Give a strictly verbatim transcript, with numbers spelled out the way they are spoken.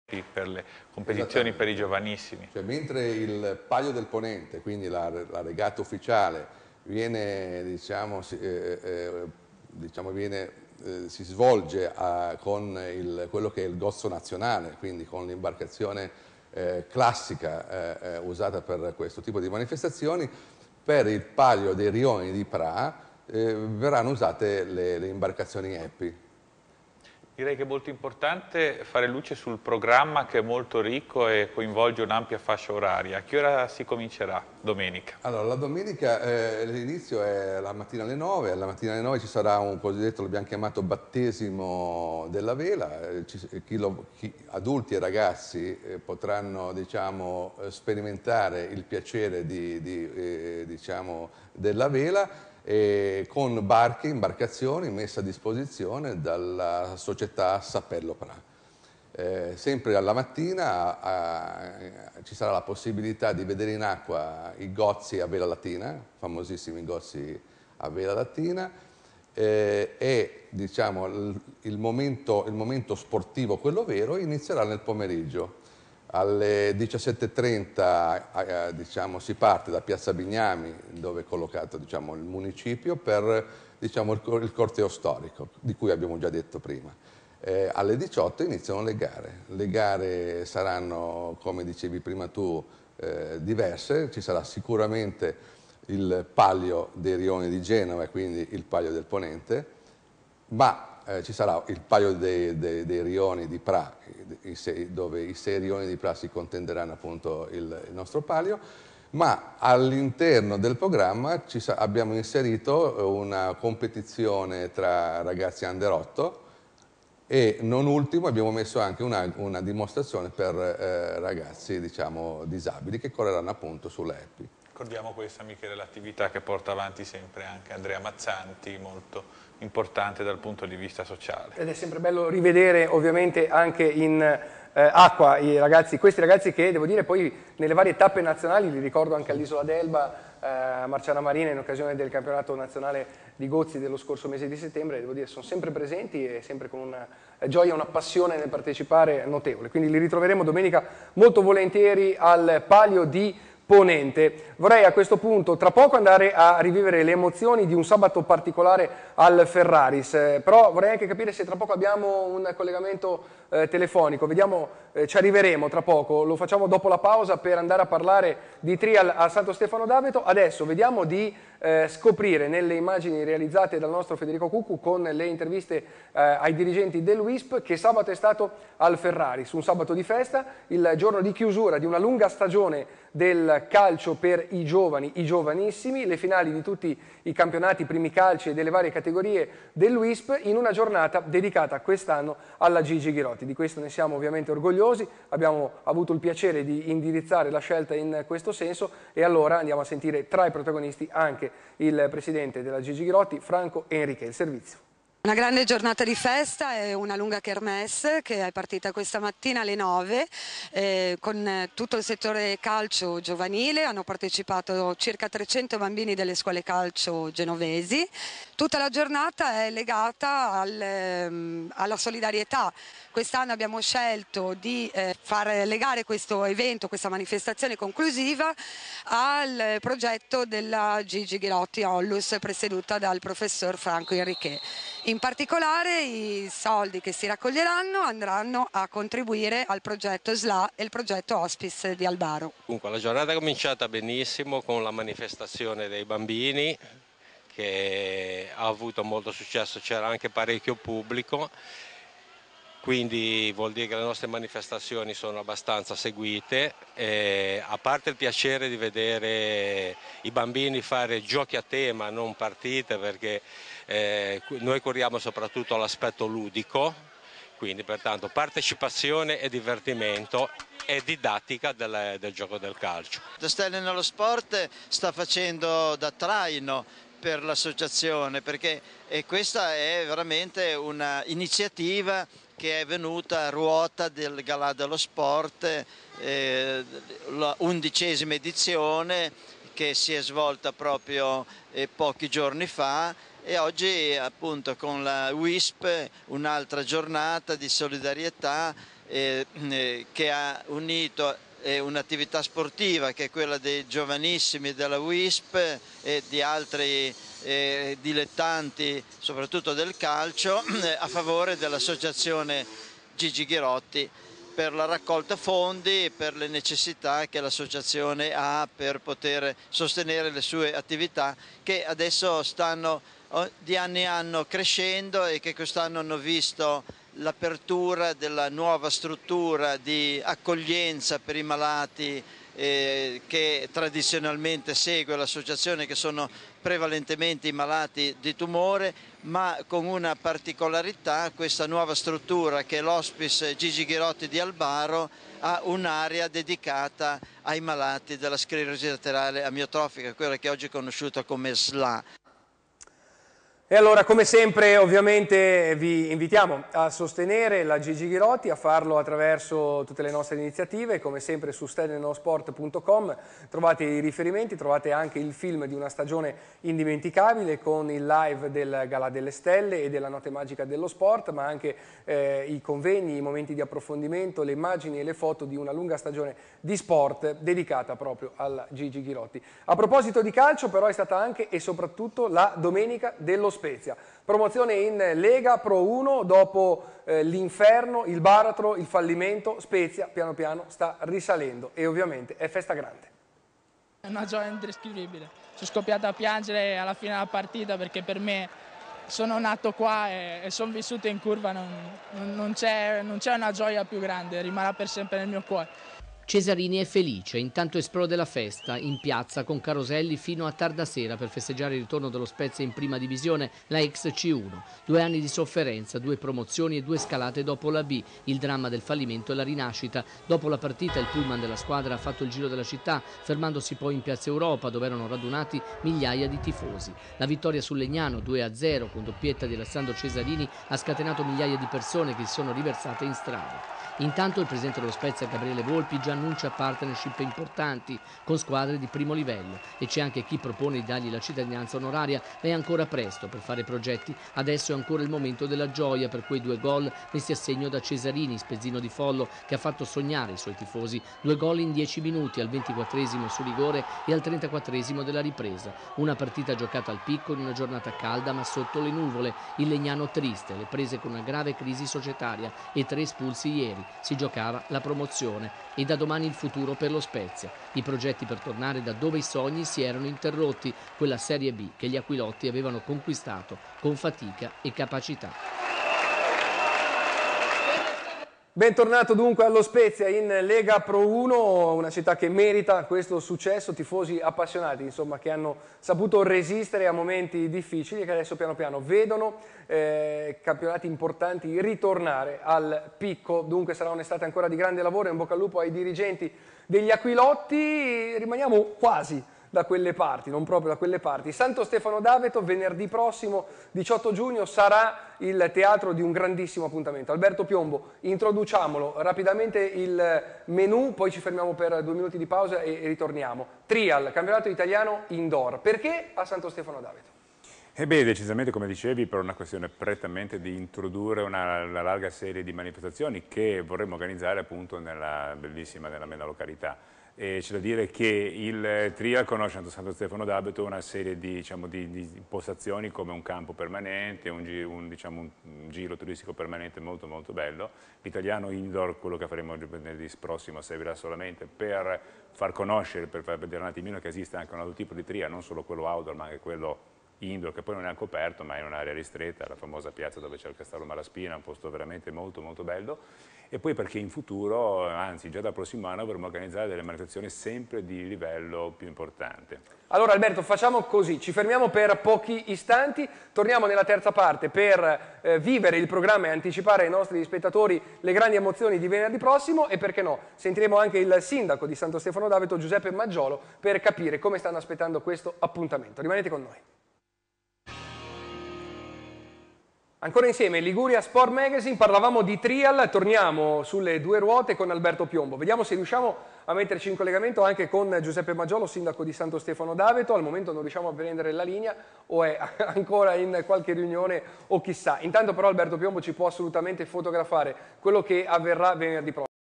per le competizioni per i giovanissimi. Cioè, mentre il Palio del Ponente, quindi la, la regata ufficiale, viene, diciamo, si, eh, eh, diciamo, viene, eh, si svolge a, con il, quello che è il gozzo nazionale, quindi con l'imbarcazione eh, classica eh, eh, usata per questo tipo di manifestazioni, per il Palio dei Rioni di Pra eh, verranno usate le, le imbarcazioni Epi. Direi che è molto importante fare luce sul programma, che è molto ricco e coinvolge un'ampia fascia oraria. A che ora si comincerà domenica? Allora, la domenica eh, l'inizio è la mattina alle nove, alla mattina alle nove ci sarà un cosiddetto, l'abbiamo chiamato battesimo della vela, eh, ci, chi lo, chi, adulti e ragazzi eh, potranno, diciamo, sperimentare il piacere di, di, eh, diciamo, della vela, e con barche, imbarcazioni messe a disposizione dalla società Sapello Pra. Eh, sempre alla mattina a, a, ci sarà la possibilità di vedere in acqua i gozzi a vela latina, famosissimi gozzi a vela latina, eh, e diciamo, il, il, momento, il momento sportivo, quello vero, inizierà nel pomeriggio. Alle diciassette e trenta eh, diciamo, si parte da Piazza Bignami, dove è collocato, diciamo, il municipio, per, diciamo, il, il corteo storico, di cui abbiamo già detto prima. Eh, alle diciotto iniziano le gare. Le gare saranno, come dicevi prima tu, eh, diverse. Ci sarà sicuramente il Palio dei Rioni di Genova e quindi il Palio del Ponente, ma Eh, ci sarà il Palio dei, dei, dei Rioni di Pra, i sei, dove i sei rioni di Pra si contenderanno appunto il, il nostro palio, ma all'interno del programma ci sa, abbiamo inserito una competizione tra ragazzi under otto e non ultimo abbiamo messo anche una, una dimostrazione per eh, ragazzi, diciamo, disabili che correranno appunto sulla Epi. Ricordiamo questa, Michele, l'attività che porta avanti sempre anche Andrea Mazzanti, molto importante dal punto di vista sociale. Ed è sempre bello rivedere ovviamente anche in eh, acqua i ragazzi, questi ragazzi che devo dire poi nelle varie tappe nazionali, li ricordo anche all'Isola d'Elba, a eh, Marciana Marina in occasione del campionato nazionale di Gozzi dello scorso mese di settembre, devo dire sono sempre presenti e sempre con una gioia, una passione nel partecipare notevole, quindi li ritroveremo domenica molto volentieri al Palio di Ponente. Vorrei a questo punto tra poco andare a rivivere le emozioni di un sabato particolare al Ferraris, eh, però vorrei anche capire se tra poco abbiamo un collegamento eh, telefonico, vediamo, eh, ci arriveremo tra poco, lo facciamo dopo la pausa per andare a parlare di trial a Santo Stefano d'Aveto. Adesso vediamo di eh, scoprire nelle immagini realizzate dal nostro Federico Cuccu con le interviste eh, ai dirigenti del W I S P che sabato è stato al Ferraris, un sabato di festa, il giorno di chiusura di una lunga stagione del calcio per i giovani, i giovanissimi, le finali di tutti i campionati, primi calci e delle varie categorie del W I S P in una giornata dedicata quest'anno alla Gigi Ghirotti. Di questo ne siamo ovviamente orgogliosi, abbiamo avuto il piacere di indirizzare la scelta in questo senso e allora andiamo a sentire tra i protagonisti anche il presidente della Gigi Ghirotti, Franco Enrique. Il servizio. Una grande giornata di festa e una lunga kermesse che è partita questa mattina alle nove eh, con tutto il settore calcio giovanile. Hanno partecipato circa trecento bambini delle scuole calcio genovesi. Tutta la giornata è legata al, ehm, alla solidarietà. Quest'anno abbiamo scelto di eh, far legare questo evento, questa manifestazione conclusiva al progetto della Gigi Ghirotti Ollus presieduta dal professor Franco Enrique. In particolare i soldi che si raccoglieranno andranno a contribuire al progetto S L A e il progetto Hospice di Albaro. Dunque, la giornata è cominciata benissimo con la manifestazione dei bambini che ha avuto molto successo, c'era anche parecchio pubblico, quindi vuol dire che le nostre manifestazioni sono abbastanza seguite, e a parte il piacere di vedere i bambini fare giochi a tema, non partite, perché eh, noi curiamo soprattutto l'aspetto ludico, quindi pertanto partecipazione e divertimento e didattica del, del gioco del calcio. Stelle nello Sport sta facendo da traino per l'associazione, perché e questa è veramente un'iniziativa che è venuta a ruota del Galà dello Sport, eh, la undicesima edizione che si è svolta proprio eh, pochi giorni fa, e oggi appunto con la W I S P un'altra giornata di solidarietà eh, che ha unito eh, un'attività sportiva che è quella dei giovanissimi della W I S P e di altri eh, dilettanti, soprattutto del calcio, eh, a favore dell'associazione Gigi Ghirotti, per la raccolta fondi e per le necessità che l'associazione ha per poter sostenere le sue attività, che adesso stanno di anno in anno crescendo e che quest'anno hanno visto l'apertura della nuova struttura di accoglienza per i malati eh, che tradizionalmente segue l'associazione, che sono prevalentemente i malati di tumore, ma con una particolarità: questa nuova struttura, che è l'Hospice Gigi Ghirotti di Albaro, ha un'area dedicata ai malati della sclerosi laterale amiotrofica, quella che oggi è conosciuta come S L A. E allora, come sempre, ovviamente vi invitiamo a sostenere la Gigi Ghirotti, a farlo attraverso tutte le nostre iniziative. Come sempre su stenenosport punto com trovate i riferimenti, trovate anche il film di una stagione indimenticabile con il live del Galà delle Stelle e della Notte Magica dello Sport, ma anche eh, i convegni, i momenti di approfondimento, le immagini e le foto di una lunga stagione di sport dedicata proprio alla Gigi Ghirotti. A proposito di calcio, però, è stata anche e soprattutto la domenica dello Spezia. Promozione in Lega Pro uno dopo eh, l'inferno, il baratro, il fallimento. Spezia piano piano sta risalendo e ovviamente è festa grande. È una gioia indescrivibile. Sono scoppiato a piangere alla fine della partita, perché per me sono nato qua e, e sono vissuto in curva, non, non, non c'è una gioia più grande, rimarrà per sempre nel mio cuore. Cesarini è felice, intanto esplode la festa in piazza con caroselli fino a tarda sera per festeggiare il ritorno dello Spezia in prima divisione, la ex C uno. Due anni di sofferenza, due promozioni e due scalate dopo la B, il dramma del fallimento e la rinascita. Dopo la partita il pullman della squadra ha fatto il giro della città, fermandosi poi in Piazza Europa, dove erano radunati migliaia di tifosi. La vittoria sul Legnano due a zero con doppietta di Alessandro Cesarini ha scatenato migliaia di persone che si sono riversate in strada. Intanto il presidente dello Spezia, Gabriele Volpi, già annuncia partnership importanti con squadre di primo livello, e c'è anche chi propone di dargli la cittadinanza onoraria, ma è ancora presto per fare progetti. Adesso è ancora il momento della gioia per quei due gol messi a segno da Cesarini, spezzino di Follo che ha fatto sognare i suoi tifosi. Due gol in dieci minuti, al ventiquattresimo su rigore e al trentaquattresimo della ripresa. Una partita giocata al picco in una giornata calda ma sotto le nuvole. Il Legnano triste, le prese con una grave crisi societaria e tre espulsi ieri. Si giocava la promozione e da domani il futuro per lo Spezia. I progetti per tornare da dove i sogni si erano interrotti, quella Serie B che gli Aquilotti avevano conquistato con fatica e capacità. Bentornato dunque allo Spezia in Lega Pro uno, una città che merita questo successo, tifosi appassionati insomma che hanno saputo resistere a momenti difficili e che adesso piano piano vedono eh, campionati importanti ritornare al picco. Dunque sarà un'estate ancora di grande lavoro, in bocca al lupo ai dirigenti degli Aquilotti. Rimaniamo quasi da quelle parti, non proprio da quelle parti. Santo Stefano d'Aveto venerdì prossimo diciotto giugno sarà il teatro di un grandissimo appuntamento. Alberto Piombo, introduciamolo rapidamente il menù, poi ci fermiamo per due minuti di pausa e ritorniamo. Trial, campionato italiano indoor. Perché a Santo Stefano d'Aveto? E beh, decisamente, come dicevi, per una questione prettamente di introdurre una, una larga serie di manifestazioni che vorremmo organizzare appunto nella bellissima, nella mia località. E c'è da dire che il Trial conosce a Santo Stefano d'Aveto una serie di, diciamo, di, di impostazioni come un campo permanente, un, un, diciamo, un giro turistico permanente molto molto bello. L'italiano indoor, quello che faremo il venerdì prossimo, servirà solamente per far conoscere, per far vedere un attimino che esiste anche un altro tipo di Trial, non solo quello outdoor ma anche quello indoor, che poi non è coperto ma è in un'area ristretta, la famosa piazza dove c'è il Castello Malaspina, un posto veramente molto molto bello. E poi perché in futuro, anzi già dal prossimo anno, dovremo organizzare delle manifestazioni sempre di livello più importante. Allora Alberto, facciamo così, ci fermiamo per pochi istanti, torniamo nella terza parte per eh, vivere il programma e anticipare ai nostri spettatori le grandi emozioni di venerdì prossimo e perché no, sentiremo anche il sindaco di Santo Stefano d'Aveto, Giuseppe Maggiolo, per capire come stanno aspettando questo appuntamento. Rimanete con noi. Ancora insieme, Liguria Sport Magazine, parlavamo di trial, torniamo sulle due ruote con Alberto Piombo. Vediamo se riusciamo a metterci in collegamento anche con Giuseppe Maggiolo, sindaco di Santo Stefano d'Aveto. Al momento non riusciamo a prendere la linea o è ancora in qualche riunione o chissà. Intanto però Alberto Piombo ci può assolutamente fotografare quello che avverrà venerdì prossimo.